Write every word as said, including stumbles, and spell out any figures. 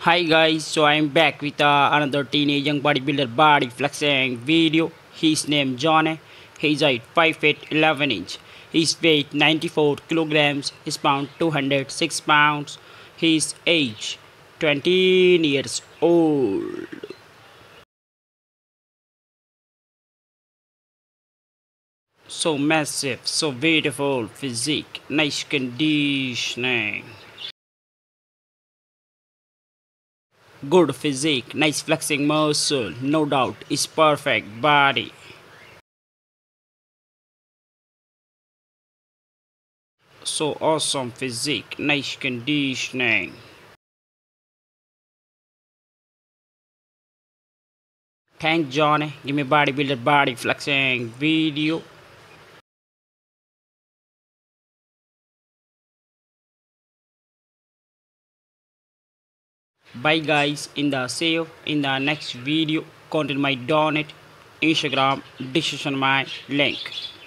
Hi guys, so I'm back with uh, another teenage young bodybuilder body flexing video. His name Johnny. His height five feet eleven inch. His weight ninety-four kilograms. His pound two hundred six pounds. His age twenty years old. So massive, so beautiful physique, nice conditioning. Good physique, nice flexing muscle, no doubt, is perfect body. So awesome physique, nice conditioning. Thank Johnny, give me bodybuilder body flexing video. Bye guys, in the see you in the next video. Contact my donate Instagram, description my link.